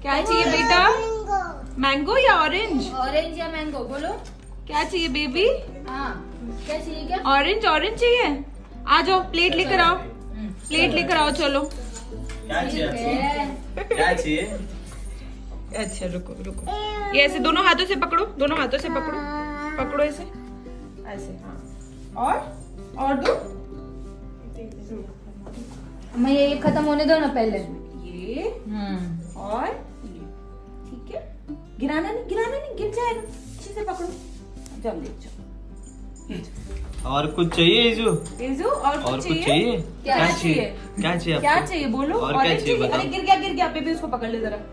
क्या चाहिए बेटा? मैंगो या ऑरेंज? ऑरेंज या मैंगो बोलो। क्या चाहिए बेबी? हाँ क्या चाहिए? क्या ऑरेंज? ऑरेंज चाहिए? आ जाओ, प्लेट लेकर आओ, प्लेट लेकर आओ, चलो। क्या चाहिए? अच्छा रुको रुको, ये ऐसे दोनों हाथों से पकड़ो, दोनों हाथों से पकड़ो, पकड़ो ऐसे ऐसे। हाँ और दो। मैं ये खत्म होने दो ना पहले। ये और ठीक है, गिराना नहीं, गिराना नहीं, गिर जाएगा, अच्छे से पकड़ो। जब ले जाओ। और कुछ चाहिए इजू? इजू और कुछ चाहिए? क्या चाहिए? क्या चाहिए? क्या चाहिए बोलो? और क्या चाहिए बताओ? अरे गिर गया बेबी, उसको पकड़ ले जरा।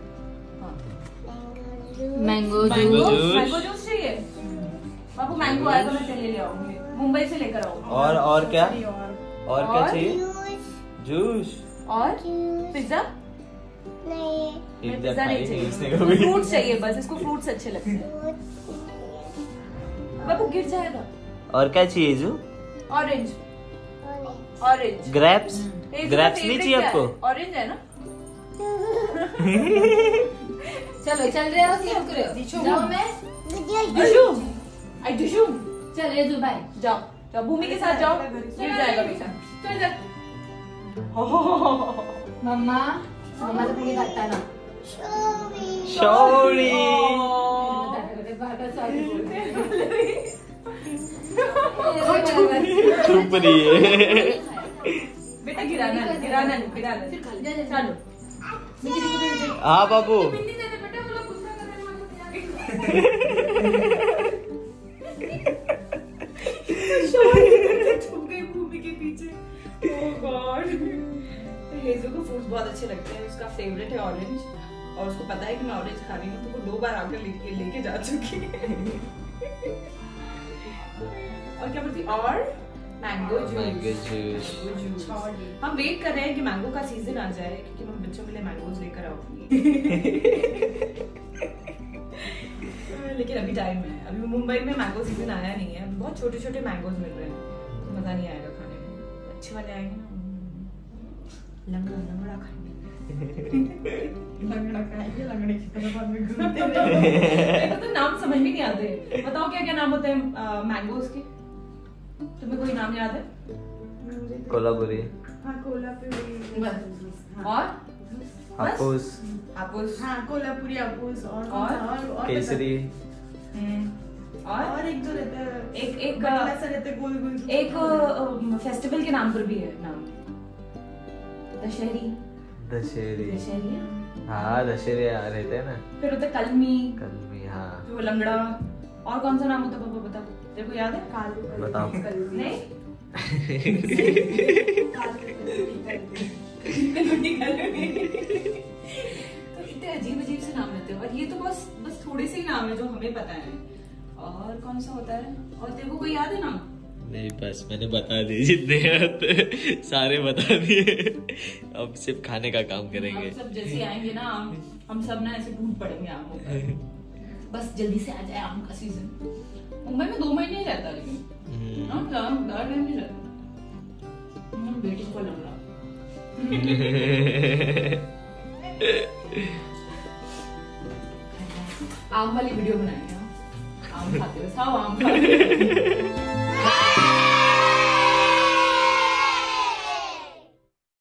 Mango juice. मैंगो जूस चाहिए? बाबू मैंगो आएगा, मैं चले ले आऊंगी, मुंबई से लेकर आऊंगी। और क्या? और क्या चाहिए? जूस और पिज्जा? पिज्जा नहीं चाहिए, फ्रूट्स चाहिए बस, इसको फ्रूट्स अच्छे लगते हैं। बाबू गिर जाएगा। और क्या चाहिए इजू? ऑरेंज। Orange grapes? ग्रेप्स नहीं चाहिए आपको? ऑरेंज है ना? चलो चल रहे हो कि रुक रहे हो? जाओ मैं डिशूम। चल रेजू भाई जाओ जाओ, भूमि के साथ जाओ, गिर जाएगा बेटा। चल चल। मम्मा मम्मा से पूरी काटता ना। शौरी चुप रही है बेटा, गिराना नहीं, गिराना नहीं, गिराना नहीं। चलो हाँ बाबू। छुप गई भूमि के पीछे। Oh god. हेजू को फ्रूट्स बहुत अच्छे लगते हैं, उसका फेवरेट है ऑरेंज, और उसको पता है कि मैं ऑरेंज खा रही हूँ, तो वो 2 बार आकर लेके जा चुकी है। और क्या बोलती? और मैंगो जूस। हम वेट कर रहे हैं कि मैंगो का सीजन आ जाए, क्योंकि मैं बच्चों के लिए मैंगोज लेकर आऊंगी। लेकिन अभी टाइम है, अभी मुंबई में मैंगो सीजन आया नहीं है, बहुत छोटे छोटे मैंगोज मिल रहे हैं, तो मजा नहीं आएगा खाने में। अच्छे वाले आएंगे ना, लंगड़ा लंगड़ा खाएंगे। लंगड़ा खाएंगे, लंगड़े की तरफ हम घूमते हैं। तो नाम समझ में नहीं आते। बताओ क्या क्या नाम होते हैं मैंगोज के? तुम्हें कोई नाम याद है? कोल्हापुरी। हाँ कोल्हापुरी। और हापुस। हापुस। हाँ कोल्हापुरी हापुस। और केसरी। और एक जो रहता है, एक ऐसा रहता है गोल गोल। एक फेस्टिवल के नाम पर भी है नाम, दशहरी। दशहरी। दशहरी हाँ दशहरी रहते हैं ना। फिर होता है कलमी। कलमी हाँ। फिर वो लंगड़ा। और कौन सा नाम होता है पापा, बता, तेरे को याद है? कालू। बताओ। नहीं तो इतने अजीब अजीब से नाम रहते हैं, और ये तो बस थोड़े से ही नाम है जो हमें पता है। और कौन सा होता है? और तेरे को कोई याद है नाम? नहीं बस मैंने बता दिए, जितने सारे बता दिए। अब सिर्फ खाने का काम करेंगे। हम सब जैसे आएंगे ना, हम सब ना ऐसे टूट पड़ेंगे आमों पर। बस जल्दी से आ जाए आम का सीजन। मुंबई में 2 महीने ही रहता, लेकिन ज़्यादा टाइम नहीं रहता। बेटी को लग रहा आम वाली वीडियो बनाएंगे, आम खाते हुए, सब आम खाते हुए।